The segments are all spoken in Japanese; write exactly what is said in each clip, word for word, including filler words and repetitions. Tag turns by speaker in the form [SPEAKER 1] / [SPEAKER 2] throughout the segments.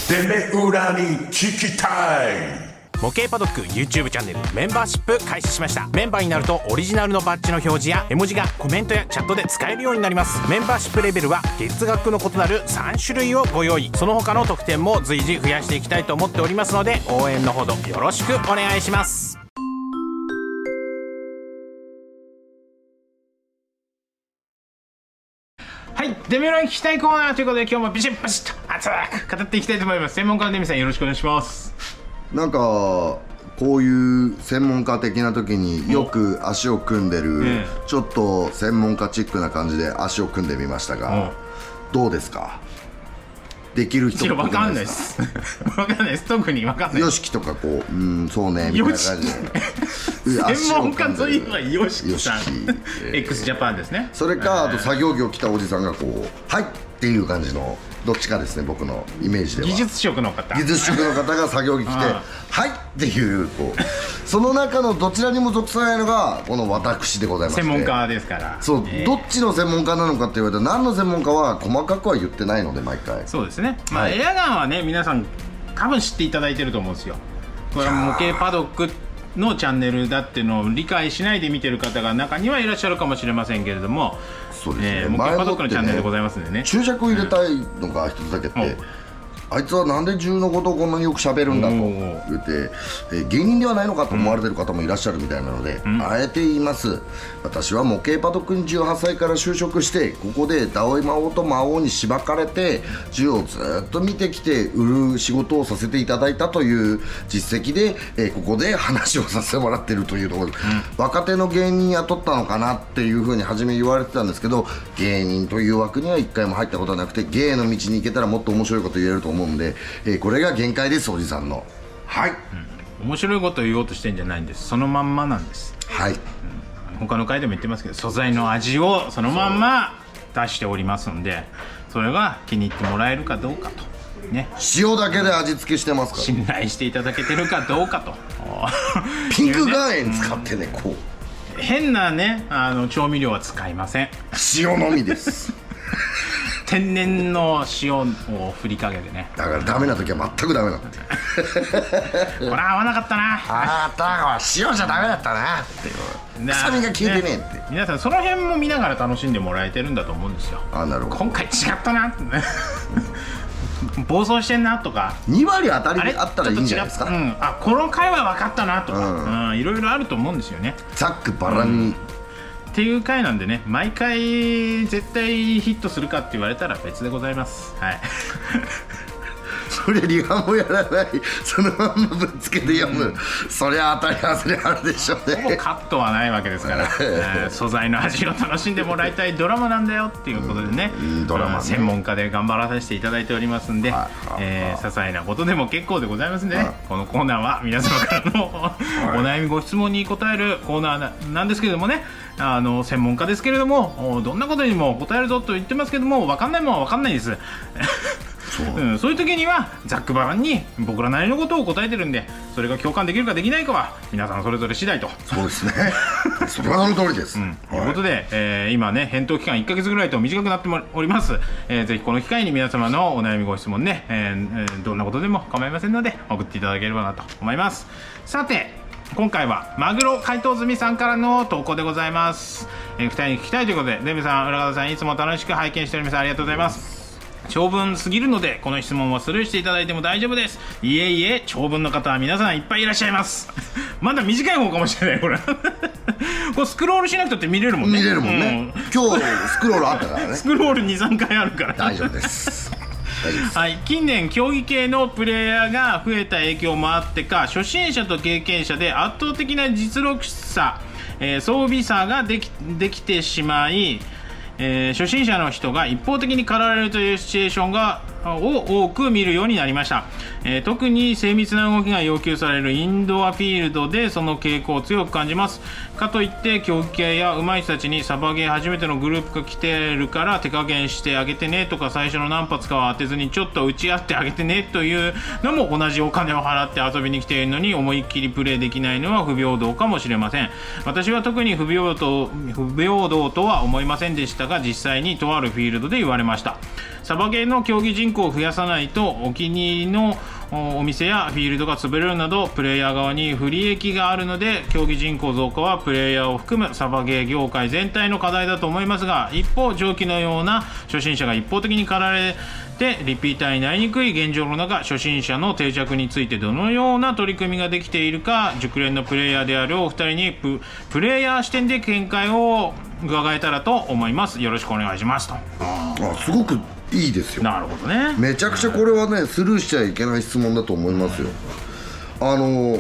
[SPEAKER 1] てめえ裏に聞きたい。
[SPEAKER 2] 模型パドック YouTube チャンネルメンバーシップ開始しました。メンバーになるとオリジナルのバッジの表示や絵文字がコメントやチャットで使えるようになります。メンバーシップレベルは月額の異なるさん種類をご用意。その他の特典も随時増やしていきたいと思っておりますので、応援のほどよろしくお願いします。はい、デメロに聞きたいコーナーということで、今日もビシッバシッと熱く語っていきたいと思います。専門家のデミさん、よろしくお願いします。
[SPEAKER 3] なんかこういう専門家的な時によく足を組んでる、うん、ちょっと専門家チックな感じで足を組んでみましたが、うん、どうですか？できる人
[SPEAKER 2] 分かんないです。分かんないです。特に分かんない。
[SPEAKER 3] ヨシキとかこう、うんそうねみたいな感じで
[SPEAKER 2] 専門家といえばヨシキさん、えー、x ジャパンですね。
[SPEAKER 3] それかあと作業着を着たおじさんがこうはいっていう感じのどっちかですね、僕のイメージでは。
[SPEAKER 2] 技術職の方
[SPEAKER 3] 技術職の方が作業着着てはいっていうこうその中のどちらにも属さないのがこの私でございまして、
[SPEAKER 2] 専門家ですから。
[SPEAKER 3] そう、えー、どっちの専門家なのかって言われたら何の専門家は細かくは言ってないので毎回。
[SPEAKER 2] そうですね、まあ、はい、エアガンはね皆さん多分知っていただいてると思うんですよ。これは模型パドックのチャンネルだっていうのを理解しないで見てる方が中にはいらっしゃるかもしれませんけれども、
[SPEAKER 3] そうですね、
[SPEAKER 2] えー、模型パドックのチャンネルでございますんでね、
[SPEAKER 3] 注釈を入れたいのが一つだけって、うん、あいつはなんで銃のことをこんなによく喋るんだと言って、えー、芸人ではないのかと思われてる方もいらっしゃるみたいなので、うん、あえて言います。私は模型パドックにじゅうはっさいから就職して、ここでダオイ魔王と魔王にしばかれて銃をずっと見てきて売る仕事をさせていただいたという実績で、えー、ここで話をさせてもらっているというところで、うん、若手の芸人雇ったのかなっていうふうに初め言われてたんですけど、芸人という枠には一回も入ったことはなくて、芸の道に行けたらもっと面白いこと言えると思うんで、えー、これが限界です。おじさんのはい、
[SPEAKER 2] うん、面白いことを言おうとしてんじゃないんです。そのまんまなんです。
[SPEAKER 3] はい、うん、
[SPEAKER 2] 他の回でも言ってますけど、素材の味をそのまんま出しておりますので、それが気に入ってもらえるかどうかとね。
[SPEAKER 3] 塩だけで味付けしてますから、
[SPEAKER 2] 信頼していただけてるかどうかと
[SPEAKER 3] ピンク岩塩使ってね、こ
[SPEAKER 2] う変なねあの調味料は使いません。
[SPEAKER 3] 塩のみです
[SPEAKER 2] 天然の塩を振りかけてね。
[SPEAKER 3] だからダメな時は全くダメなんだって
[SPEAKER 2] これは合わなかったな、
[SPEAKER 3] ああだ塩じゃダメだったなっていう臭みが消えてねえって、ね、
[SPEAKER 2] 皆さんその辺も見ながら楽しんでもらえてるんだと思うんですよ。
[SPEAKER 3] あ、なるほど。
[SPEAKER 2] 今回違ったなってね暴走してんなとか
[SPEAKER 3] に割当たりであったらいいんじゃないですか。
[SPEAKER 2] うん、あこの回は分かったなとか、うんうん、いろいろあると思うんですよね。
[SPEAKER 3] ざっくばらんに、うん
[SPEAKER 2] っていう回なんでね、毎回絶対ヒットするかって言われたら別でございます。はい
[SPEAKER 3] それリハもやらない、そのまんまぶっつけて読む、うん、そりゃ当たり外れあるでしょうね。
[SPEAKER 2] ほぼカットはないわけですから、えー、素材の味を楽しんでもらいたいドラマなんだよっていうことでね、うん、ドラマね、専門家で頑張らさせていただいておりますんで、はい、えー、些細なことでも結構でございますんでね、はい、このコーナーは皆様からのお悩みご質問に答えるコーナーなんですけれどもね、あの専門家ですけれどもどんなことにも答えるぞと言ってますけども、分かんないもんは分かんないですそう、うん、そういう時にはざっくばらんに僕らなりのことを答えてるんで、それが共感できるかできないかは皆さんそれぞれ次第と。
[SPEAKER 3] そうですねそれはその通りです、うん、
[SPEAKER 2] ということで、えー、今ね返答期間いっかげつぐらいと短くなっております、えー、ぜひこの機会に皆様のお悩みご質問ね、えー、どんなことでも構いませんので送っていただければなと思います。さて今回はマグロ解凍済みさんからの投稿でございます。えー、ふたりに聞きたいということで、デブさん、浦方さんいつも楽しく拝見しております。ありがとうございます。長文すぎるのでこの質問はスルーしていただいても大丈夫です。いえいえ、長文の方は皆さんいっぱいいらっしゃいますまだ短い方かもしれないこれこれスクロールしなくたって見れるもんね。
[SPEAKER 3] 見れるもんね、うん、今日スクロールあったからね
[SPEAKER 2] スクロールにさんかいあるから
[SPEAKER 3] 大丈夫です
[SPEAKER 2] はい、近年競技系のプレイヤーが増えた影響もあってか、初心者と経験者で圧倒的な実力差、えー、装備差ができ、できてしまい、えー、初心者の人が一方的に狩られるというシチュエーションがを多く見るようになりました。えー、特に精密な動きが要求されるインドアフィールドでその傾向を強く感じます。かといって競技系や上手い人たちにサバゲー初めてのグループが来てるから手加減してあげてねとか、最初の何発かは当てずにちょっと打ち合ってあげてねというのも、同じお金を払って遊びに来ているのに思いっきりプレイできないのは不平等かもしれません。私は特に不平等、不平等とは思いませんでしたが、実際にとあるフィールドで言われました。サバゲーの競技人人口を増やさないとお気に入りのお店やフィールドが潰れるなどプレイヤー側に不利益があるので、競技人口増加はプレイヤーを含むサバゲー業界全体の課題だと思いますが、一方上記のような初心者が一方的に駆られてリピーターになりにくい現状の中、初心者の定着についてどのような取り組みができているか、熟練のプレイヤーであるお二人に プ, プレイヤー視点で見解を伺えたらと思います。よろしくお願いしますと。
[SPEAKER 3] あすごくいいですよ。
[SPEAKER 2] なるほどね。
[SPEAKER 3] めちゃくちゃこれはねスルーしちゃいけない質問だと思いますよ。あの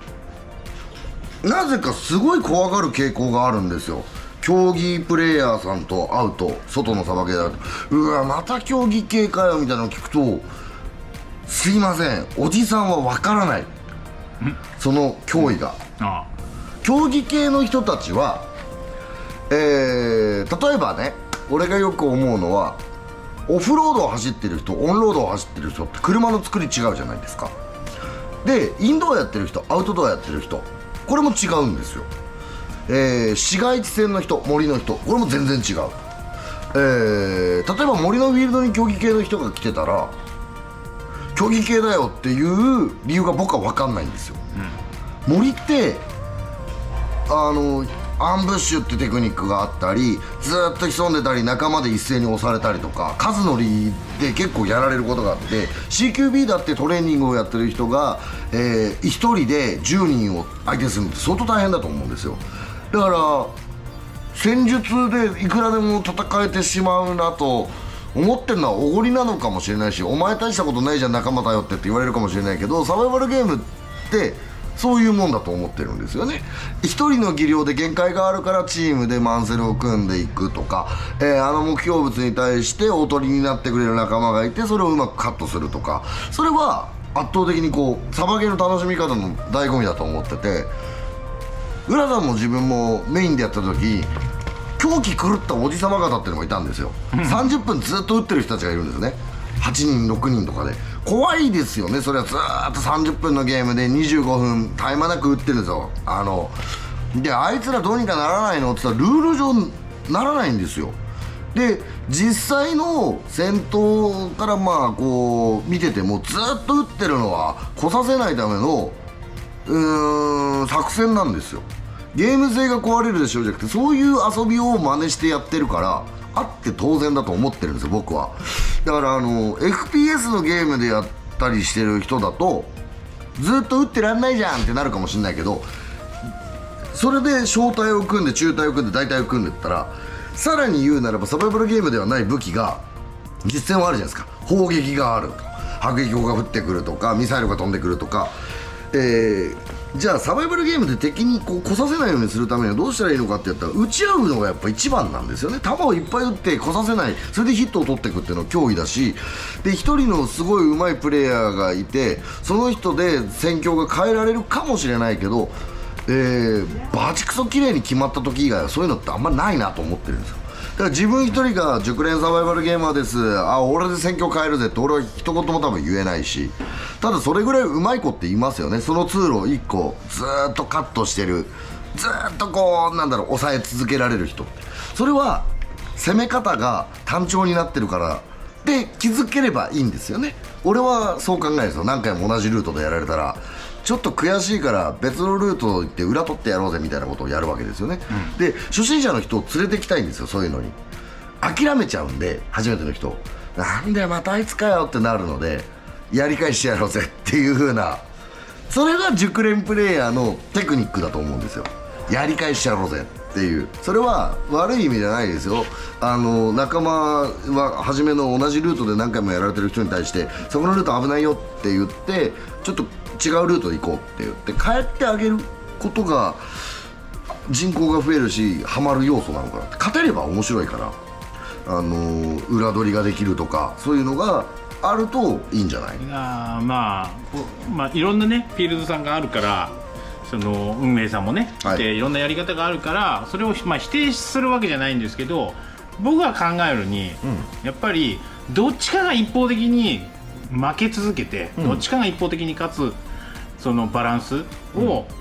[SPEAKER 3] なぜかすごい怖がる傾向があるんですよ。競技プレイヤーさんと会うと、外のサバゲーだとうわまた競技系かよみたいなのを聞くと、すいませんおじさんはわからない、その脅威が。ああ競技系の人たちは、えー、例えばね俺がよく思うのは、オフロードを走ってる人、オンロードを走ってる人って車の作り違うじゃないですか。でインドアやってる人、アウトドアやってる人、これも違うんですよ。えー、市街地線の人、森の人、これも全然違う。えー、例えば森のフィールドに競技系の人が来てたら競技系だよっていう理由が僕は分かんないんですよ、うん、森ってあのアンブッシュってテクニックがあったり、ずっと潜んでたり仲間で一斉に押されたりとか、数のりで結構やられることがあって、 シーキュービー だってトレーニングをやってる人が、えー、ひとりでじゅうにんを相手にするのって相当大変だと思うんですよ。だから戦術でいくらでも戦えてしまうなと思ってるのはおごりなのかもしれないし、お前大したことないじゃん仲間頼ってって言われるかもしれないけど、サバイバルゲームってそういうもんだと思ってるんですよね。一人の技量で限界があるからチームでマンセルを組んでいくとか、えー、あの目標物に対しておとりになってくれる仲間がいて、それをうまくカットするとか、それは圧倒的にこうサバゲーの楽しみ方の醍醐味だと思ってて、浦さんも自分もメインでやった時狂気狂ったおじさま方っていうのもいたんですよさんじゅっぷんずっと打ってる人たちがいるんですね。はちにんろくにんとかで怖いですよね。それはずーっとさんじゅっぷんのゲームでにじゅうごふん絶え間なく打ってるんですよ。あのであいつらどうにかならないのって言ったらルール上ならないんですよ。で実際の戦闘からまあこう見ててもずっと打ってるのは来させないためのうーん作戦なんですよ。ゲーム性が壊れるでしょうじゃなくて、そういう遊びを真似してやってるからあって当然だと思ってるんですよ僕は。だからあの エフピーエス のゲームでやったりしてる人だとずっと打ってらんないじゃんってなるかもしれないけど、それで小隊を組んで中隊を組んで大隊を組んでったら、さらに言うならばサバイバルゲームではない武器が実戦はあるじゃないですか。砲撃があるとか迫撃砲が降ってくるとかミサイルが飛んでくるとか、えー、じゃあサバイバルゲームで敵にこう来させないようにするためにはどうしたらいいのかってやったら、打ち合うのがやっぱ一番なんですよね。弾をいっぱい撃って来させない、それでヒットを取っていくっていうのは脅威だし、で一人のすごい上手いプレイヤーがいて、その人で戦況が変えられるかもしれないけど、えー、バチクソ綺麗に決まった時以外はそういうのってあんまないなと思ってるんですよ。だから自分一人が熟練サバイバルゲーマーです、あ俺で戦況変えるぜって俺は一言も多分言えないし、ただそれぐらいうまい子っていますよね。その通路をいっこずーっとカットしてる、ずーっとこうなんだろう抑え続けられる人、それは攻め方が単調になってるからで気づければいいんですよね。俺はそう考えるんですよ。何回も同じルートでやられたらちょっと悔しいから別のルート行って裏取ってやろうぜみたいなことをやるわけですよね、うん、で初心者の人を連れてきたいんですよ。そういうのに諦めちゃうんで、初めての人なんでまたあいつかよってなるので、やり返してやろうぜっていう風な、それが熟練プレイヤーのテクニックだと思うんですよ。やり返してやろうぜっていう、それは悪い意味じゃないですよ。あの仲間は初めの同じルートで何回もやられてる人に対してそこのルート危ないよって言ってちょっと違うルートで行こうって言って帰ってあげることが人口が増えるしハマる要素なのかなって。勝てれば面白いからあの裏取りができるとかそういうのがあるといいんじゃない。
[SPEAKER 2] あまあ、まあいろんなねフィールドさんがあるから、その運営さんもね、はい、でいろんなやり方があるからそれを、まあ、否定するわけじゃないんですけど、僕が考えるに、うん、やっぱりどっちかが一方的に負け続けて、うん、どっちかが一方的に勝つそのバランスを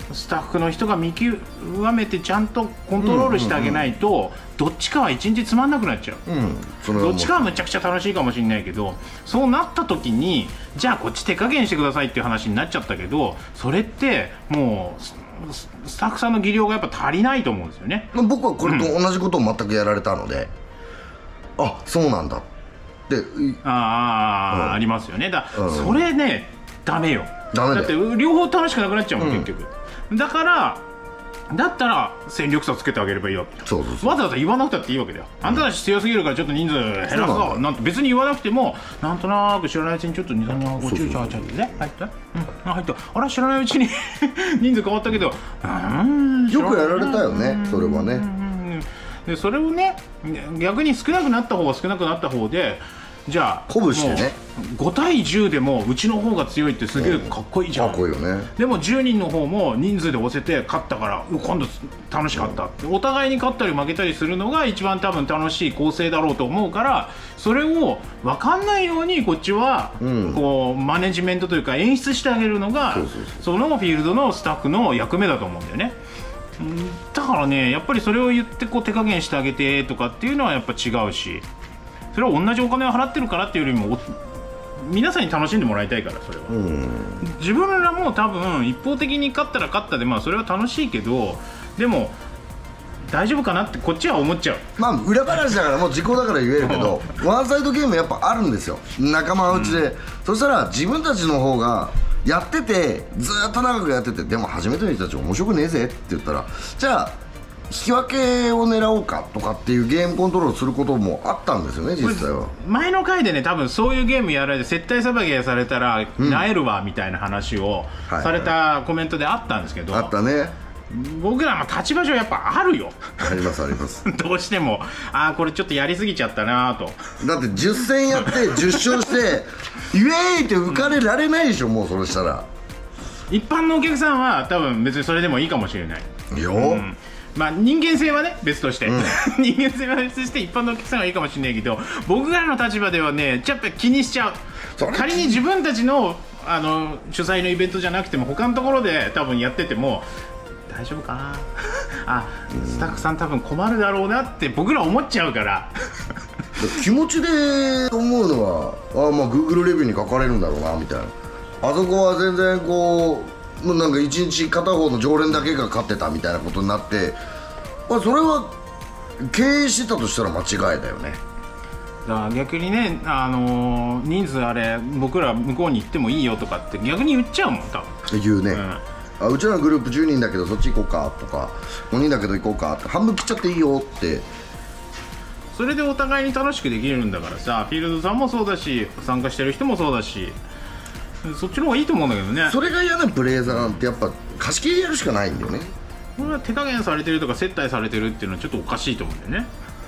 [SPEAKER 2] スタッフの人が見極めてちゃんとコントロールしてあげないと、どっちかは一日つまんなくなっちゃう、
[SPEAKER 3] うん、それは
[SPEAKER 2] どっちかはむちゃくちゃ楽しいかもしれないけど、そうなった時にじゃあこっち手加減してくださいっていう話になっちゃったけど、それってもうススタッフさんの技量がやっぱ足りないと思うんですよね。
[SPEAKER 3] 僕はこれと同じことを全くやられたので、うん、あ、そうなんだって
[SPEAKER 2] あ、うん、ありますよね。だ、うん、それねダメよ。
[SPEAKER 3] ダメだよ。
[SPEAKER 2] だって両方楽しくなくなっちゃうもん、
[SPEAKER 3] うん、
[SPEAKER 2] 結局。だからだったら戦力差つけてあげればいいわけ。
[SPEAKER 3] そうそうそう、
[SPEAKER 2] わざわざ言わなくたっていいわけだよ。あんたたち強すぎるからちょっと人数減らすぞなんて別に言わなくても、なんとなく知らないうちにちょっとに、さんにんごちゅうちゃうちゃうね入った、うん、あ入った、あら知らないうちに人数変わったけど、うーん
[SPEAKER 3] よくやられたよね、それはね。
[SPEAKER 2] でそれをね逆に少なくなった方は少なくなった方で、じゃあ
[SPEAKER 3] 鼓舞してね、
[SPEAKER 2] ごたいじゅうでもうちの方が強いってすげえかっこいいじゃん、
[SPEAKER 3] かっこいいよね。
[SPEAKER 2] でもじゅうにんの方も人数で押せて勝ったから今度楽しかったって、お互いに勝ったり負けたりするのが一番多分楽しい構成だろうと思うから、それを分かんないようにこっちはこうマネジメントというか演出してあげるのがそのフィールドのスタッフの役目だと思うんだよね。だからねやっぱりそれを言ってこう手加減してあげてとかっていうのはやっぱ違うし、それは同じお金を払ってるからっていうよりも皆さんに楽しんでもらいたいから、それは、うん、自分らも多分一方的に勝ったら勝ったで、まあそれは楽しいけど、でも大丈夫かなってこっちは思っちゃう。
[SPEAKER 3] まあ裏話だからもう時効だから言えるけどワンサイドゲームやっぱあるんですよ、仲間内で、うん、そしたら自分たちの方がやっててずーっと長くやってて、でも初めての人たち面白くねえぜって言ったら、じゃあ引き分けを狙おうかとかっていうゲームコントロールすることもあったんですよね、実際は。
[SPEAKER 2] 前の回でね多分そういうゲームやられて接待さばきされたらなえるわみたいな話をされたコメントであったんですけど、
[SPEAKER 3] あったね。
[SPEAKER 2] 僕らも立場上やっぱあるよ
[SPEAKER 3] ありますあります
[SPEAKER 2] どうしてもああこれちょっとやりすぎちゃったなと。
[SPEAKER 3] だってじゅっ戦やってじゅっ勝してイエーイって浮かれられないでしょ、もうそれしたら。
[SPEAKER 2] 一般のお客さんは多分別にそれでもいいかもしれない
[SPEAKER 3] よ、
[SPEAKER 2] うん、まあ人間性はね別として、うん、人間性は別として一般のお客さんはいいかもしれないけど、僕らの立場ではねやっぱ気にしちゃう。仮に自分たちのあの主催のイベントじゃなくても他のところで多分やってても大丈夫かなあ、スタッフさん多分困るだろうなって僕ら思っちゃうから
[SPEAKER 3] 気持ちで思うのは、あ、まあ Google レビューに書かれるんだろうなみたいな。あそこは全然こうもうなんか一日片方の常連だけが勝ってたみたいなことになって、まあ、それは経営してたとしたら間違いだよね。
[SPEAKER 2] だから逆にね、あのー、人数あれ僕ら向こうに行ってもいいよとかって逆に言っちゃうもん多分。
[SPEAKER 3] 言うね、うん、あうちらのグループじゅうにんだけどそっち行こうかとかごにんだけど行こうかって半分切っちゃっていいよって。
[SPEAKER 2] それでお互いに楽しくできるんだからさ、フィールドさんもそうだし参加してる人もそうだし、そっちの方がいいと思うんだけどね。
[SPEAKER 3] それが嫌なプレイヤーさんってやっぱ貸し切りやるしかないんだよね。
[SPEAKER 2] これは手加減されてるとか接待されてるっていうのはちょっとおかしいと思うんだよね。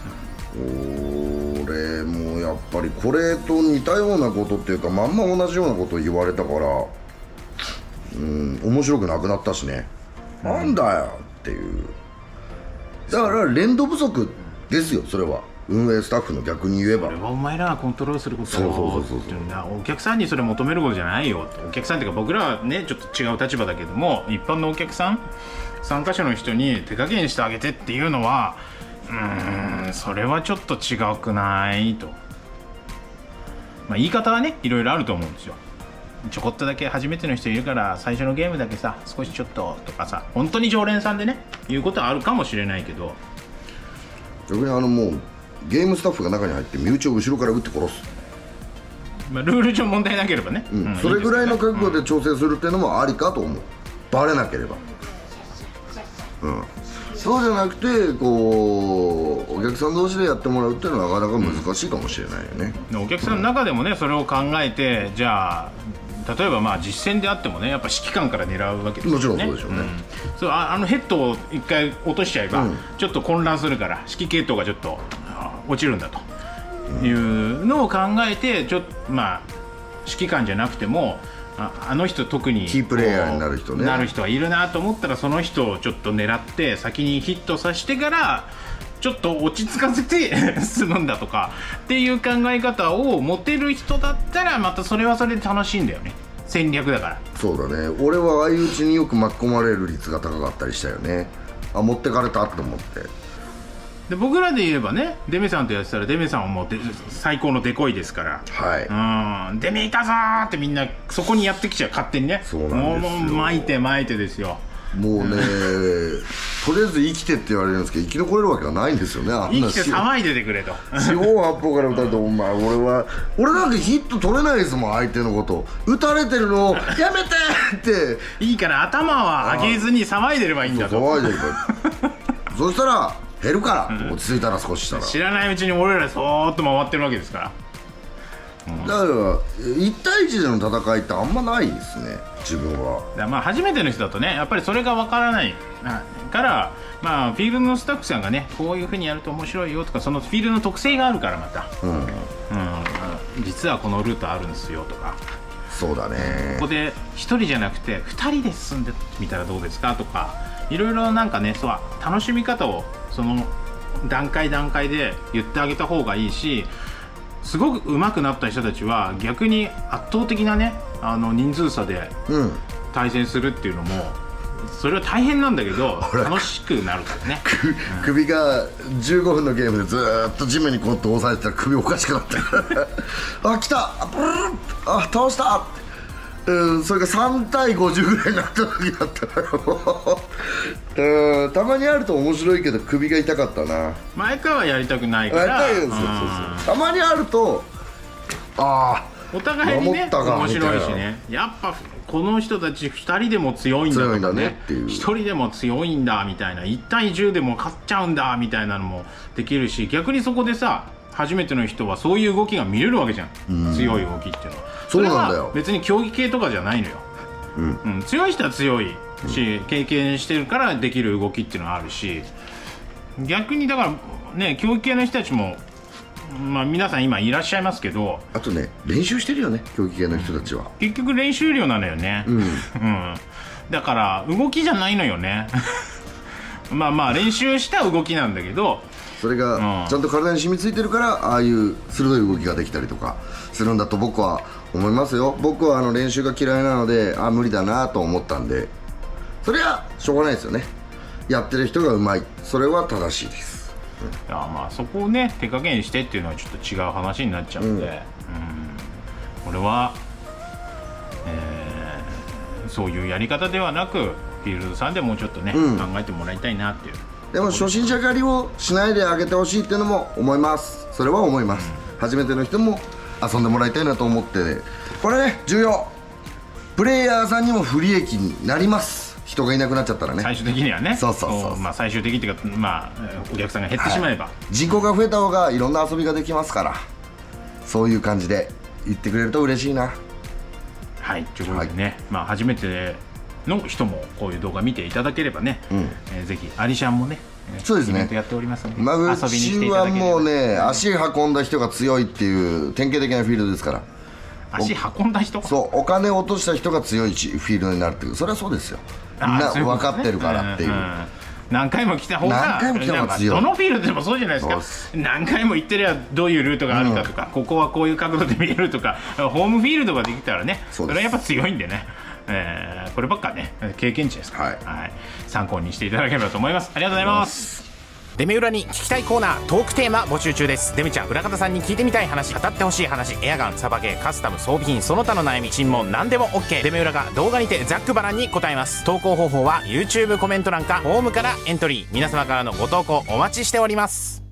[SPEAKER 3] 俺もやっぱりこれと似たようなことっていうかまんま同じようなことを言われたから、うん面白くなくなったしね、うん、なんだよっていう。だから連動不足ですよ、それは運営スタッフの逆に言えば。
[SPEAKER 2] それはお前らがコントロールすることだろうっていうんだ。お客さんにそれ求めることじゃないよ。お客さんっていうか僕らはねちょっと違う立場だけども、一般のお客さん参加者の人に手加減してあげてっていうのはうーんそれはちょっと違くないと。まあ言い方はねいろいろあると思うんですよ。ちょこっとだけ初めての人いるから最初のゲームだけさ少しちょっととかさ、本当に常連さんでね言うことはあるかもしれないけど、
[SPEAKER 3] 逆にあのもうゲームスタッフが中に入って身内を後ろから撃って殺す、
[SPEAKER 2] まあ、ルール上問題なければね、
[SPEAKER 3] うんうん、それぐらいの覚悟で調整するっていうのもありかと思う、バレなければ、うん、そうじゃなくてこうお客さん同士でやってもらうっていうのはなかなか難しいかもしれないよね、
[SPEAKER 2] うん、お客さんの中でもねそれを考えて、じゃあ例えばまあ実戦であってもねやっぱ指揮官から狙うわけですよね。
[SPEAKER 3] もちろんそうでしょうね、うん、
[SPEAKER 2] そう あ, あのヘッドを一回落としちゃえば、うん、ちょっと混乱するから指揮系統がちょっと落ちるんだというのを考えて、ちょっとまあ指揮官じゃなくても あ, あの人特に
[SPEAKER 3] キープレイヤーになる人ね
[SPEAKER 2] なる人がいるなと思ったらその人をちょっと狙って先にヒットさせてからちょっと落ち着かせて済むんだとかっていう考え方を持てる人だったらまたそれはそれで楽しいんだよね。 戦略だから。
[SPEAKER 3] そうだね、俺は相打ちによく巻き込まれる率が高かったりしたよね。あ、持ってかれたと思って。
[SPEAKER 2] で僕らで言えばね、デメさんとやってたらデメさんはもうで最高のデコイですから、
[SPEAKER 3] はい、
[SPEAKER 2] うん、デメいたぞーってみんなそこにやってきちゃう、勝手にね。
[SPEAKER 3] そうなんですよ。
[SPEAKER 2] もう巻いて巻いてですよ。
[SPEAKER 3] もうねとりあえず生きてって言われるんですけど、生き残れるわけはないんですよね。あんな
[SPEAKER 2] 生きて騒いでてくれと
[SPEAKER 3] 四方八方から打たれて、お前俺は俺なんかヒット取れないですもん、相手のこと打たれてるのをやめてって
[SPEAKER 2] いいから頭は上げずに騒いでればいいんだと。
[SPEAKER 3] 騒いでるからそしたら減るから、うん、落ち着いたら少ししたら
[SPEAKER 2] 知らないうちに俺らそーっと回ってるわけですから、
[SPEAKER 3] うん、だからいち対いちでの戦いってあんまないですね、自分は。
[SPEAKER 2] だまあ初めての人だとね、やっぱりそれがわからないから、まあフィールドのスタッフさんがね、こういうふうにやると面白いよとか、そのフィールドの特性があるからまた、うん、うん、実はこのルートあるんですよとか。
[SPEAKER 3] そうだね、
[SPEAKER 2] ここでひとりじゃなくてふたりで進んでみたらどうですかとか、いろいろなんかね、そう楽しみ方をその段階段階で言ってあげた方がいいし、すごく上手くなった人たちは逆に圧倒的なね、あの人数差で対戦するっていうのも、それは大変なんだけど楽しくなるからね。
[SPEAKER 3] 首がじゅうごふんのゲームでずーっと地面にこうやって押さえてたら首おかしくなってあ、来た、あ、ブルーッ、あ、倒した、うん、それがさん対ごじゅうぐらいになった時だったからうん、たまにあると面白いけど首が痛かったな。
[SPEAKER 2] 前からはやりたくないから、
[SPEAKER 3] やりたいですよ、そうそう、たまにあるとああ
[SPEAKER 2] お互いにね面白いしね、やっぱこの人たちふたりでも強いんだとかね、ひとりでも強いんだみたいな、いち対じゅうでも勝っちゃうんだみたいなのもできるし、逆にそこでさ、初めての人はそういう動きが見れるわけじゃん、うん、強い動きっていうのは。
[SPEAKER 3] そうなんだよ。
[SPEAKER 2] 別に競技系とかじゃないのよ、うんうん、強い人は強いし、うん、経験してるからできる動きっていうのはあるし、逆にだからね、競技系の人たちもまあ皆さん今いらっしゃいますけど、
[SPEAKER 3] あとね、練習してるよね、競技系の人たちは。
[SPEAKER 2] 結局練習量なのよね、うんうん、だから動きじゃないのよねまあまあ練習した動きなんだけど、
[SPEAKER 3] それがちゃんと体に染みついてるから、ああいう鋭い動きができたりとかするんだと僕は思いますよ。僕はあの練習が嫌いなので、あ、無理だなと思ったんで、それはしょうがないですよね。やってる人がうまい、それは正しいです。
[SPEAKER 2] いや、まあそこをね手加減してっていうのはちょっと違う話になっちゃうんで、うん、うん、俺は、えー、そういうやり方ではなく、フィールドさんでもうちょっとね、うん、考えてもらいたいなっていう。
[SPEAKER 3] でも初心者狩りをしないであげてほしいっていうのも思います。それは思います、うん、初めての人も遊んでもらいたいなと思って、ね、これね重要、プレイヤーさんにも不利益になります、人がいなくなっちゃったらね、
[SPEAKER 2] 最終的にはね。
[SPEAKER 3] そうそうそう、
[SPEAKER 2] まあ最終的っていうか、まあお客さんが減ってしまえば、はい、
[SPEAKER 3] 人口が増えた方がいろんな遊びができますから、そういう感じで言ってくれると嬉しいな。
[SPEAKER 2] はい、ということでね、はい、まあ初めての人もこういう動画見ていただければね、うん、えー、ぜひアリシャンもね、
[SPEAKER 3] そうですね、
[SPEAKER 2] イベントやっておりますので、
[SPEAKER 3] まあ、うちはもうね、足運んだ人が強いっていう典型的なフィールドですから。
[SPEAKER 2] 足運んだ人、
[SPEAKER 3] そう、お金を落とした人が強いフィールドになるっていう、それはそうですよ、みんな分かってるからっていう、うんうん、
[SPEAKER 2] 何回も来た方が、
[SPEAKER 3] 何回も来た方が強い。
[SPEAKER 2] どのフィールドでもそうじゃないですか。何回も行ってりゃどういうルートがあるかとか、うん、ここはこういう角度で見えるとか、ホームフィールドができたらね、それはやっぱ強いんでね、えー、こればっかね経験値ですから、はいはい、参考にしていただければと思います。ありがとうございます。
[SPEAKER 4] デメ裏に聞きたいコーナー、トークテーマ募集中です。デメちゃん、裏方さんに聞いてみたい話、語ってほしい話、エアガン、サバゲー、カスタム、装備品、その他の悩み、尋問、何でも OK。 デメ裏が動画にてざっくばらんに答えます。投稿方法は YouTube コメント欄かフォームからエントリー。皆様からのご投稿お待ちしております。